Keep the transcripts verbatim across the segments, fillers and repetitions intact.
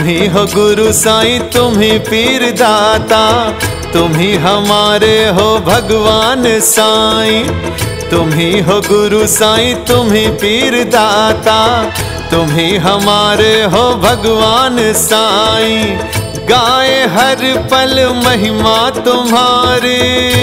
ही हो गुरु साईं, तुम ही पीर दाता, तुम ही हमारे हो भगवान साईं। तुम ही हो गुरु साईं, तुम ही पीर दाता, तुम ही हमारे हो भगवान साईं। गाए हर पल महिमा तुम्हारी,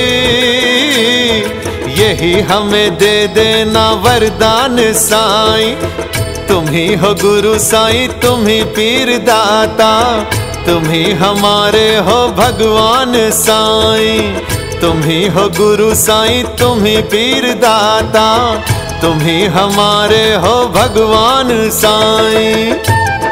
यही हमें दे देना वरदान साईं। तुम ही हो गुरु साईं, तुम ही पीर दाता, तुम ही हमारे हो भगवान साईं। तुम ही हो गुरु साईं, तुम ही पीर दाता, तुम ही हमारे हो भगवान साईं।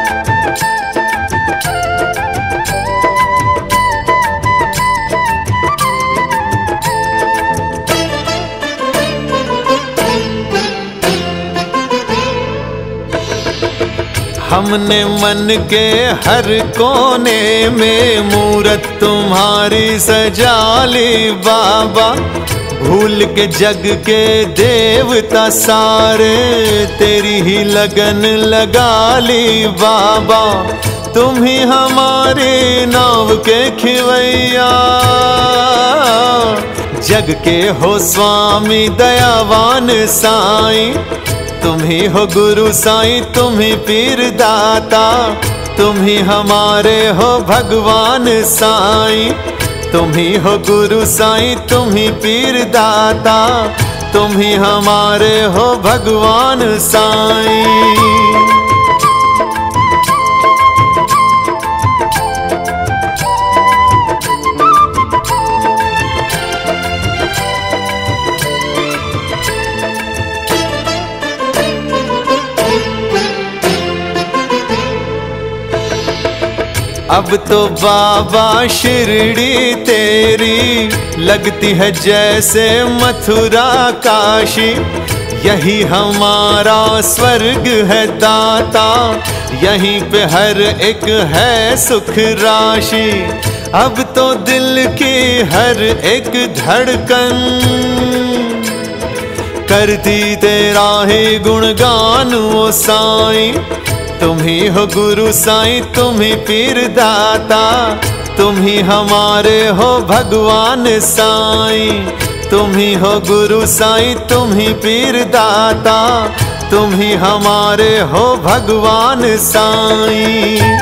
हमने मन के हर कोने में मूरत तुम्हारी सजा ली बाबा। भूल के जग के देवता सारे तेरी ही लगन लगा ली बाबा। तुम ही हमारे नाव के खिवैया, जग के हो स्वामी दयावान साईं। तुम ही हो गुरु साईं, तुम ही पीर दाता, तुम ही हमारे हो भगवान साईं। तुम ही हो गुरु साईं, तुम ही पीर दाता, तुम ही हमारे हो भगवान साईं। अब तो बाबा शिरडी तेरी लगती है जैसे मथुरा काशी। यही हमारा स्वर्ग है दाता, यहीं पे हर एक है सुख राशि। अब तो दिल की हर एक धड़कन करती तेरा ही गुणगान ओ साईं। तुम ही हो गुरु साईं, तुम ही पीर दाता, तुम ही हमारे हो भगवान साईं। तुम ही हो गुरु साईं, तुम ही पीर दाता, तुम ही हमारे हो भगवान साईं।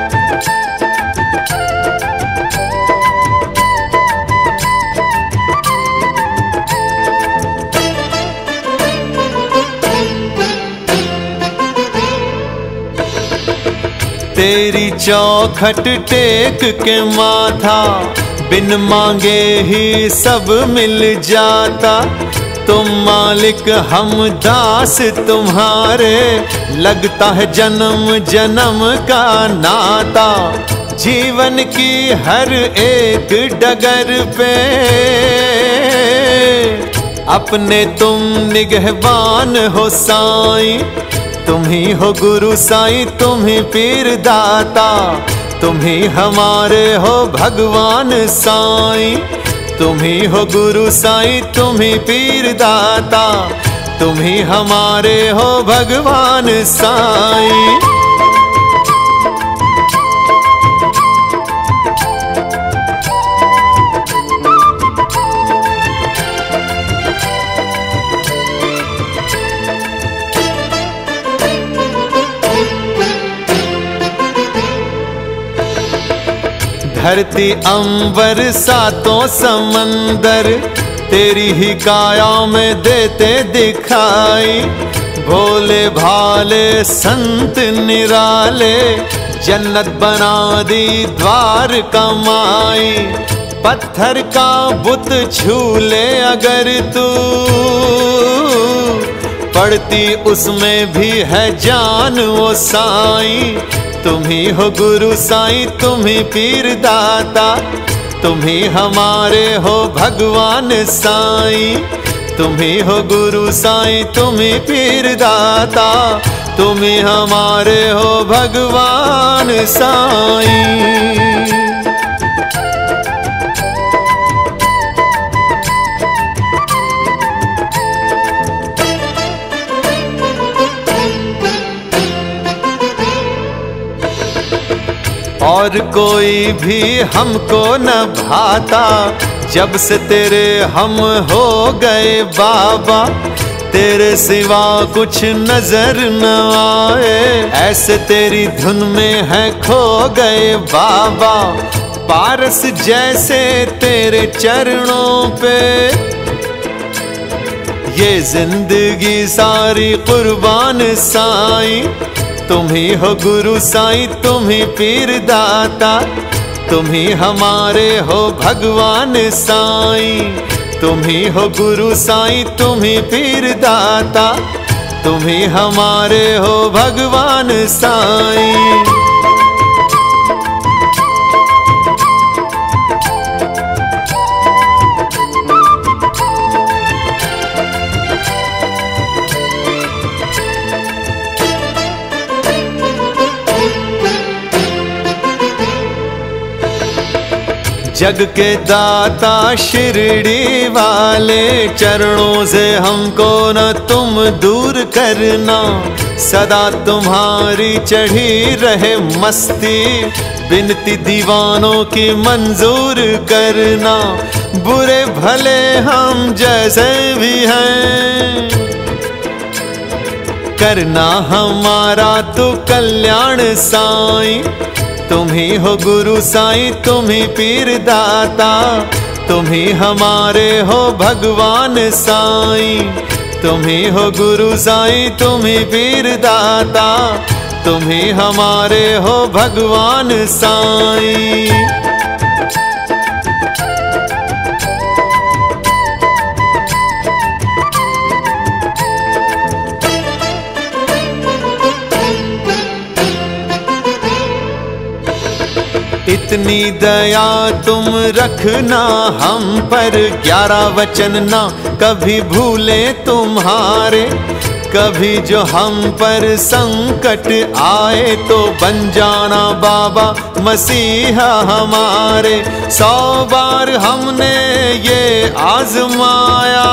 तेरी चौखट टेक के माथा, बिन मांगे ही सब मिल जाता। तुम मालिक हम दास तुम्हारे, लगता है जन्म जन्म का नाता। जीवन की हर एक डगर पे अपने तुम निगहबान हो साईं। तुम ही हो गुरु साईं, तुम ही पीर दाता, तुम ही हमारे हो भगवान साईं। तुम ही हो गुरु साईं, तुम ही पीर दाता, तुम ही हमारे हो भगवान साईं। धरती अंबर सातों समंदर तेरी ही काया में देते दिखाई। भोले भाले संत निराले जन्नत बना दी द्वार कमाई। पत्थर का बुत छू ले अगर तू, पड़ती उसमें भी है जान वो साईं। तुम ही हो गुरु साईं, तुम ही पीर दाता, तुम ही हमारे हो भगवान साईं। तुम ही हो गुरु साईं, तुम ही पीर दाता, तुम ही हमारे हो भगवान साईं। और कोई भी हमको न भाता, जब से तेरे हम हो गए बाबा। तेरे सिवा कुछ नजर न आए, ऐसे तेरी धुन में है खो गए बाबा। पारस जैसे तेरे चरणों पे ये जिंदगी सारी कुर्बान साईं। तुम ही हो गुरु साईं, तुम ही पीर दाता, तुम ही हमारे हो भगवान साईं। तुम ही हो गुरु साईं, तुम ही पीर दाता, तुम ही हमारे हो भगवान साईं। जग के दाता शिरडी वाले, चरणों से हमको न तुम दूर करना। सदा तुम्हारी चढ़ी रहे मस्ती, बिनती दीवानों की मंजूर करना। बुरे भले हम जैसे भी हैं, करना हमारा तो कल्याण साईं। तुम ही हो गुरु साईं, तुम ही पीर दाता, तुम ही हमारे हो भगवान साईं। तुम ही हो गुरु साईं, तुम ही पीर दाता, तुम ही हमारे हो भगवान साईं। इतनी दया तुम रखना हम पर, ग्यारह वचन ना कभी भूले तुम्हारे। कभी जो हम पर संकट आए तो बन जाना बाबा मसीहा हमारे। सौ बार हमने ये आजमाया,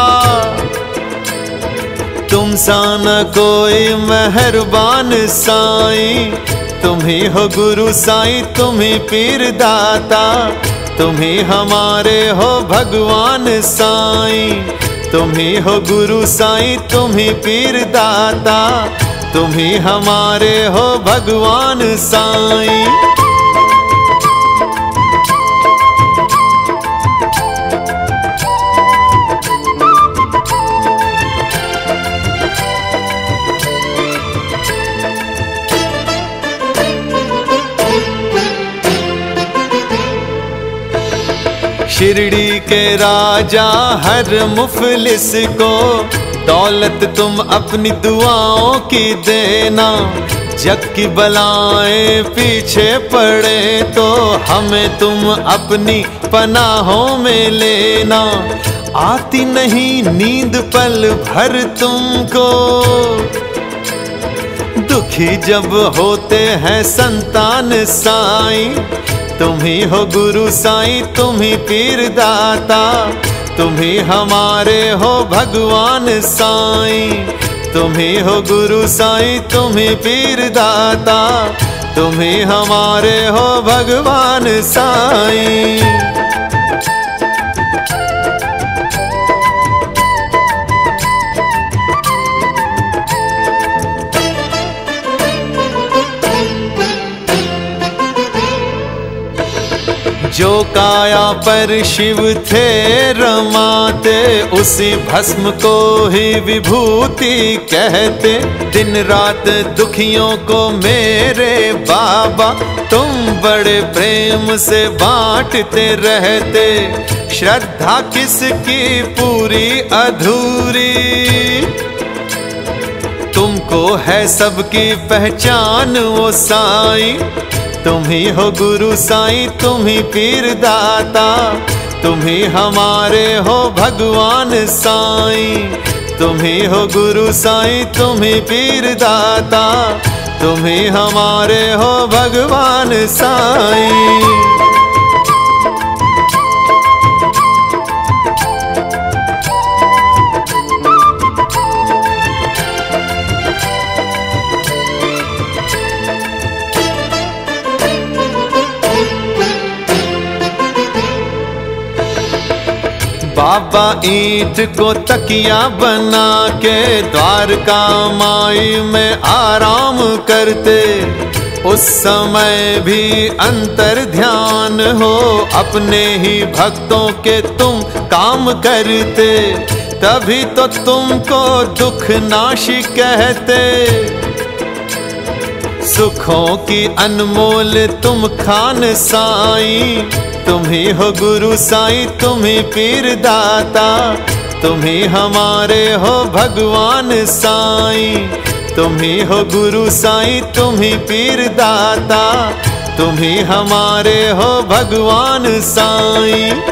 तुम सा न कोई मेहरबान साईं। तुम ही हो गुरु साईं, तुम ही पीर दाता, तुम ही हमारे हो भगवान साईं। तुम ही हो गुरु साईं, तुम ही पीर दाता, तुम ही हमारे हो भगवान साईं। शिरडी के राजा हर मुफलिस को दौलत तुम अपनी दुआओं की देना। जग की बलाएं पीछे पड़े तो हमें तुम अपनी पनाहों में लेना। आती नहीं नींद पल भर तुमको, दुखी जब होते हैं संतान साईं। तुम ही हो गुरु साईं, तुम ही पीर दाता, तुम ही हमारे हो भगवान साईं। तुम ही हो गुरु साईं, तुम ही पीर दाता, तुम ही हमारे हो भगवान साईं। जो काया पर शिव थे रमाते, उसी भस्म को ही विभूति कहते। दिन रात दुखियों को मेरे बाबा तुम बड़े प्रेम से बांटते रहते। श्रद्धा किसकी पूरी अधूरी, तुमको है सबकी पहचान वो साईं। तुम ही हो गुरु साईं, तुम ही पीर दाता, तुम ही हमारे हो भगवान साईं। तुम ही हो गुरु साईं, तुम ही पीर दाता, तुम ही हमारे हो भगवान साईं। बाबा ईंट को तकिया बना के द्वारका माई में आराम करते। उस समय भी अंतर ध्यान हो, अपने ही भक्तों के तुम काम करते। तभी तो तुमको दुख नाशी कहते। सुखों की अनमोल तुम खान साईं, तुम ही हो गुरु साईं, तुम ही पीर दाता। तुम ही हमारे हो भगवान साईं, तुम ही हो गुरु साईं, तुम ही पीर दाता। तुम ही हमारे हो भगवान साईं।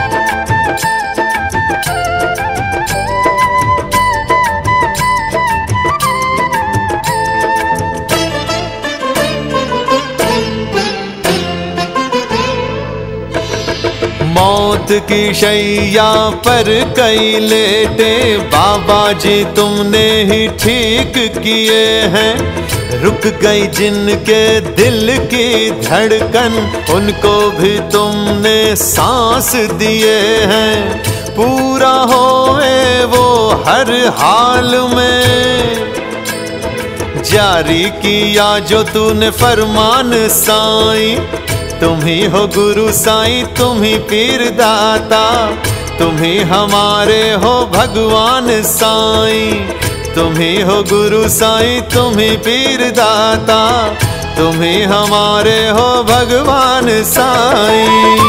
मौत की शैया पर कई लेटे, बाबा जी तुमने ही ठीक किए हैं। रुक गई जिनके दिल की धड़कन, उनको भी तुमने सांस दिए हैं। पूरा होए वो हर हाल में, जारी किया जो तूने फरमान साईं। तुम ही हो गुरु साईं, तुम ही पीर दाता। तुम ही हमारे हो भगवान साईं, तुम ही हो गुरु साईं, तुम ही पीर दाता। तुम ही हमारे हो भगवान साईं।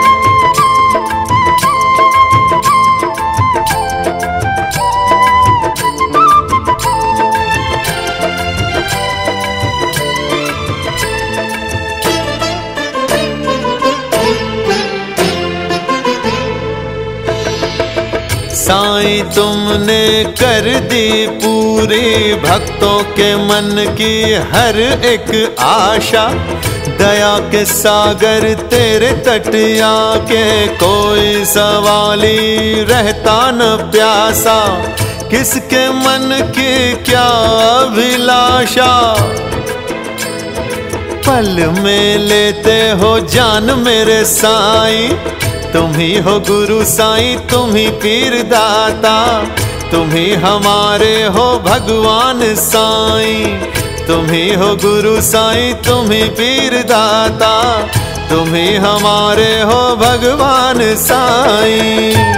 साईं तुमने कर दी पूरी भक्तों के मन की हर एक आशा। दया के सागर तेरे तट आके, कोई सवाली रहता न प्यासा। किसके मन की क्या अभिलाषा, पल में लेते हो जान मेरे साईं। तुम ही हो गुरु साईं, तुम ही पीर दाता। तुम ही हमारे हो भगवान साईं, तुम ही हो गुरु साईं, तुम ही पीर दाता। तुम ही हमारे हो भगवान साईं।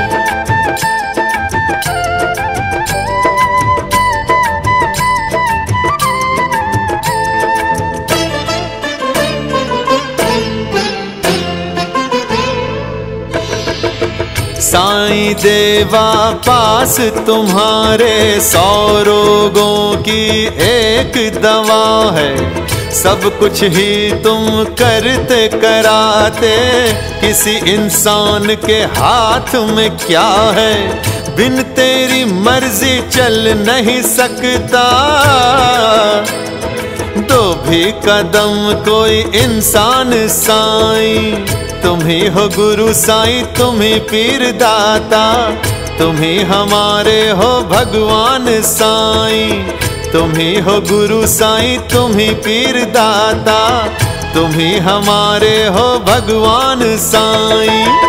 साईं देवा पास तुम्हारे, सौ रोगों की एक दवा है। सब कुछ ही तुम करते कराते, किसी इंसान के हाथ में क्या है। बिन तेरी मर्जी चल नहीं सकता, दो भी कदम कोई इंसान साईं। तुम ही हो गुरु साईं, तुम ही पीर दाता। तुम ही हमारे हो भगवान साईं, तुम ही हो गुरु साईं, तुम ही पीर दाता। तुम ही हमारे हो भगवान साईं।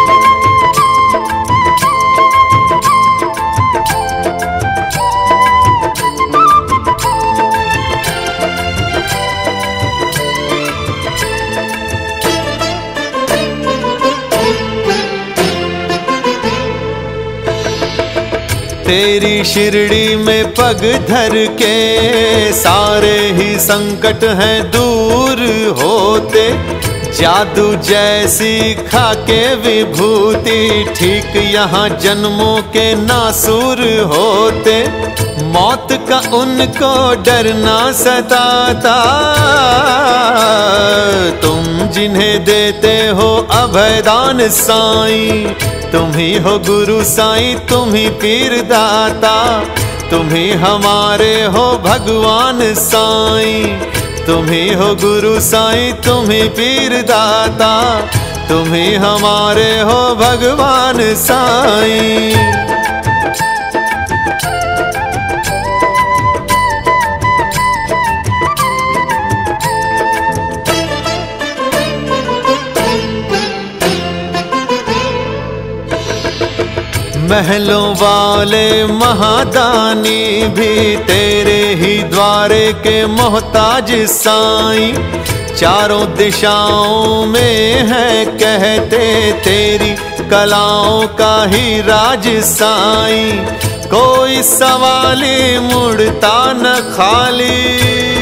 तेरी शिरडी में पग धर के, सारे ही संकट हैं दूर होते। जादू जैसी खाके विभूति, ठीक यहाँ जन्मों के नासूर होते। मौत का उनको डर ना सताता, तुम जिन्हें देते हो अभयदान साईं। तुम ही हो गुरु साईं, तुम ही पीर दाता। तुम ही हमारे हो भगवान साईं, तुम ही हो गुरु साईं, तुम ही पीर दाता। तुम ही हमारे हो भगवान साईं। महलों वाले महादानी भी तेरे ही द्वारे के मोहताज साईं। चारों दिशाओं में है कहते तेरी कलाओं का ही राज साईं। कोई सवाली मुड़ता न खाली,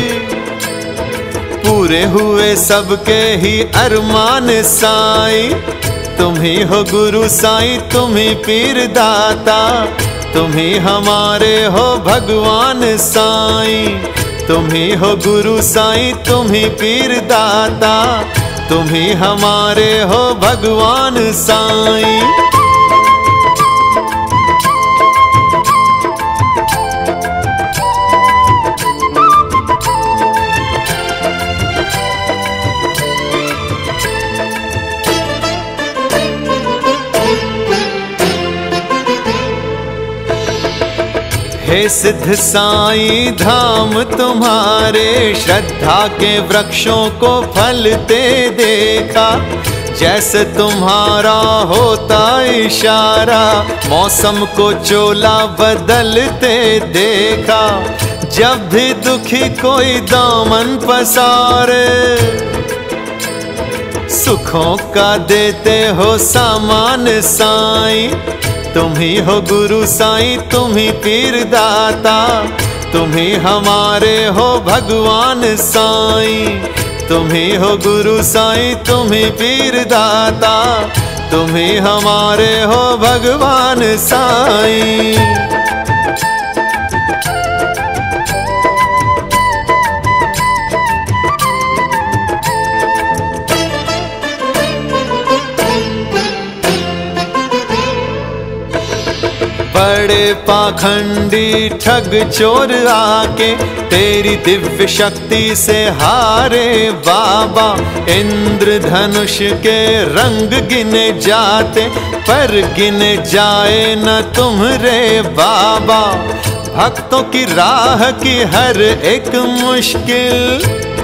पूरे हुए सबके ही अरमान साईं। तुम ही हो गुरु साईं, तुम ही पीर दाता, तुम ही हमारे हो भगवान साईं। तुम ही हो गुरु साईं, तुम ही पीर दाता, तुम ही हमारे हो भगवान साईं। हे सिद्ध साईं धाम तुम्हारे, श्रद्धा के वृक्षों को फलते देखा। जैसे तुम्हारा होता इशारा, मौसम को चोला बदलते देखा। जब भी दुखी कोई दामन पसारे, सुखों का देते हो सामान साईं। तुम ही हो गुरु साईं, तुम ही पीर दाता, तुम ही हमारे हो भगवान साईं। तुम ही हो गुरु साईं, तुम ही पीर दाता, तुम ही हमारे हो भगवान साईं। बड़े पाखंडी ठग चोर आके तेरी दिव्य शक्ति से हारे बाबा। इंद्रधनुष के रंग गिने जाते, पर गिने जाए न तुम्हारे बाबा। भक्तों की राह की हर एक मुश्किल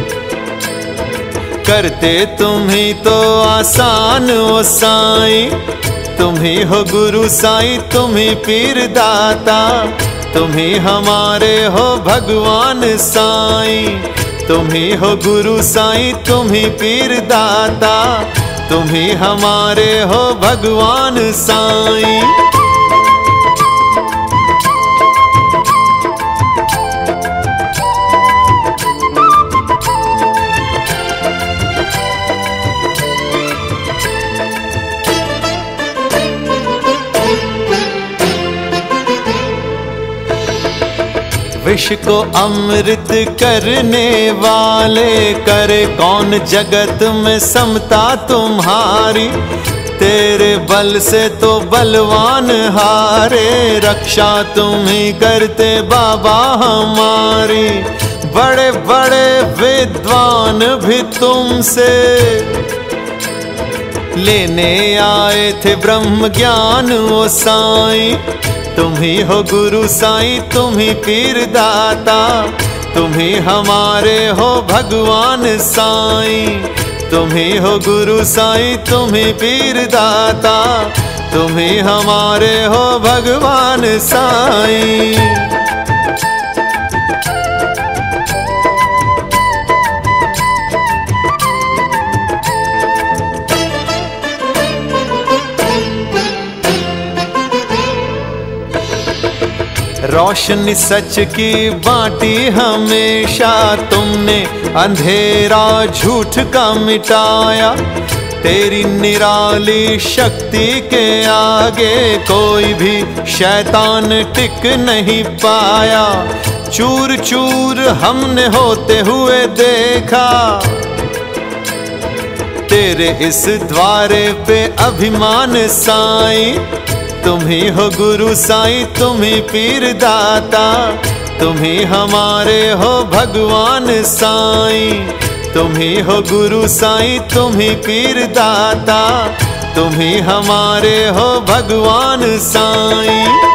करते तुम ही तो आसान ओ साईं। तुम ही हो गुरु साईं, तुम ही पीर दाता, तुम ही हमारे हो भगवान साईं। तुम ही हो गुरु साईं, तुम ही पीर दाता, तुम ही हमारे हो भगवान साईं। विष को अमृत करने वाले, करे कौन जगत में समता तुम्हारी। तेरे बल से तो बलवान हारे, रक्षा तुम ही करते बाबा हमारी। बड़े बड़े विद्वान भी तुमसे लेने आए थे ब्रह्म ज्ञान ओ साईं। तुम ही हो गुरु साईं, तुम ही पीर दाता, तुम ही हमारे हो भगवान साईं। तुम ही हो गुरु साईं, तुम ही पीर दाता, तुम ही हमारे हो भगवान साईं। रोशनी सच की बांटी हमेशा, तुमने अंधेरा झूठ का मिटाया। तेरी निराली शक्ति के आगे कोई भी शैतान टिक नहीं पाया। चूर चूर हमने होते हुए देखा, तेरे इस द्वारे पे अभिमान साईं। तुम ही हो गुरु साईं, तुम ही पीर दाता, तुम ही हमारे हो भगवान साईं। तुम ही हो गुरु साईं, तुम ही पीर दाता, तुम ही हमारे हो भगवान साईं।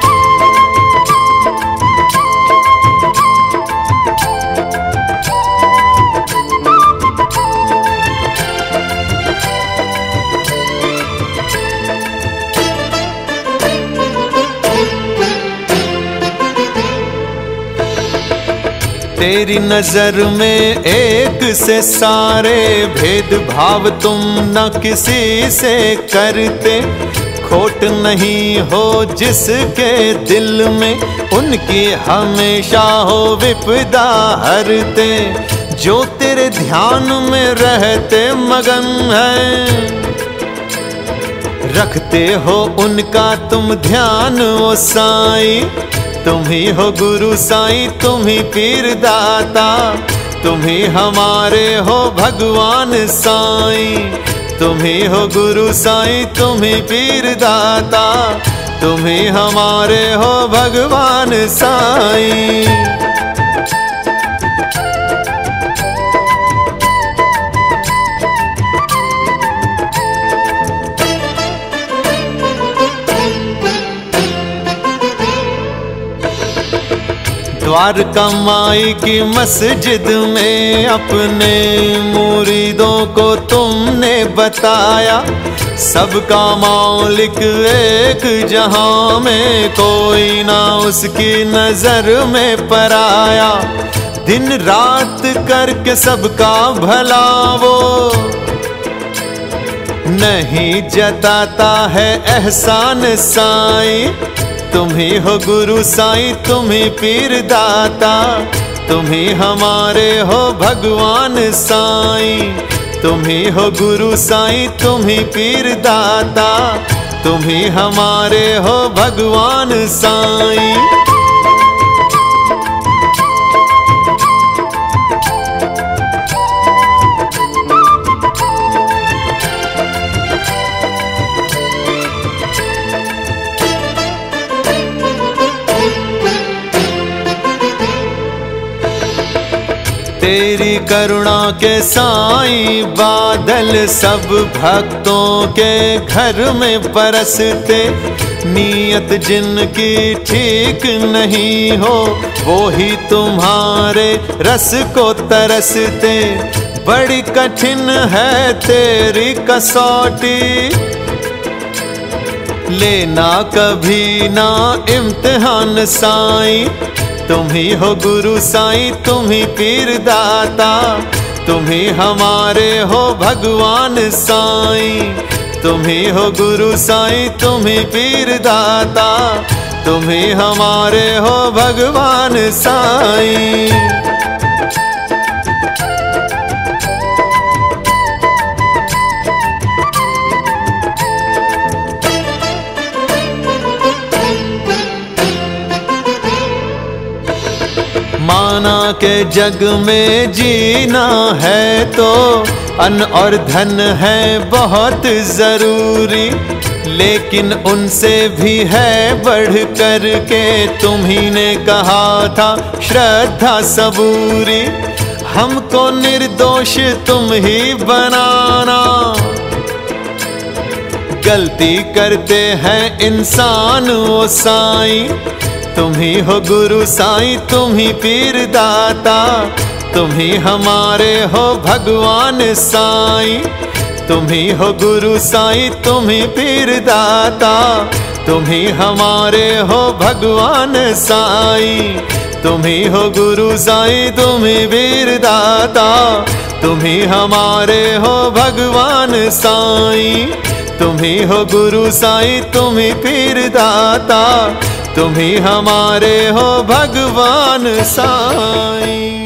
तेरी नजर में एक से सारे भेदभाव तुम न किसी से करते। खोट नहीं हो जिसके दिल में, उनकी हमेशा हो विपदा हरते। जो तेरे ध्यान में रहते मगन है, रखते हो उनका तुम ध्यान ओ साईं। तुम ही हो गुरु साईं, तुम ही पीर दाता, तुम ही हमारे हो भगवान साईं। तुम ही हो गुरु साईं, तुम ही पीर दाता, तुम ही हमारे हो भगवान साईं। द्वारका माई की मस्जिद में अपने मुरीदों को तुमने बताया। सबका मालिक एक जहां में, कोई ना उसकी नजर में पराया। दिन रात करके सबका भला वो नहीं जताता है एहसान साईं। तुम ही हो गुरु साईं, तुम ही पीर दाता, तुम ही हमारे हो भगवान साईं। तुम ही हो गुरु साईं, तुम ही पीर दाता, तुम ही हमारे हो भगवान साईं। तेरी करुणा के साईं बादल सब भक्तों के घर में बरसते। नीयत जिनकी ठीक नहीं हो, वो ही तुम्हारे रस को तरसते। बड़ी कठिन है तेरी कसौटी, लेना कभी ना इम्तिहान साईं। तुम ही हो गुरु साईं, तुम ही पीर दाता, तुम ही हमारे हो भगवान साईं। तुम ही हो गुरु साईं, तुम ही पीर दाता, तुम ही हमारे हो भगवान साईं। माना के जग में जीना है तो अन्न और धन है बहुत जरूरी, लेकिन उनसे भी है बढ़ कर के तुम्ही ने कहा था श्रद्धा सबूरी। हमको निर्दोष तुम ही बनाना, गलती करते हैं इंसान वो साईं। तुम ही हो गुरु साईं, तुम ही पीर दाता, तुम ही हमारे हो भगवान साईं। तुम ही हो गुरु साईं, तुम ही पीर दाता, तुम ही हमारे हो भगवान साईं। तुम ही हो गुरु साईं, तुम ही पीर दाता, तुम ही हमारे हो भगवान साईं। तुम ही हो गुरु साईं, तुम ही पीर दाता, तुम ही हमारे हो भगवान साईं।